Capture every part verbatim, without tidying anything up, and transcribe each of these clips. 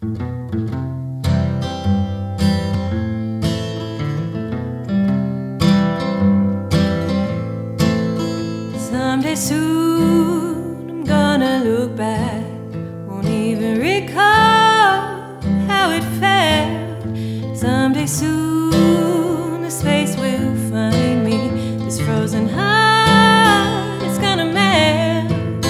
Someday soon I'm gonna look back, won't even recall how it felt. Someday soon the space will find me, this frozen heart is gonna melt.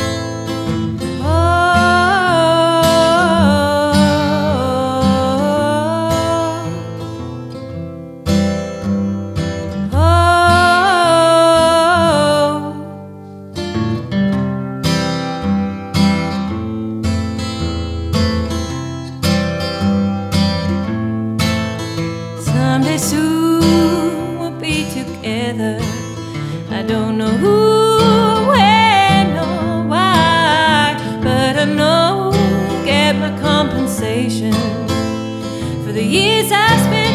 Someday soon we'll be together. I don't know who, when, or why, but I know I'll get my compensation for the years I spent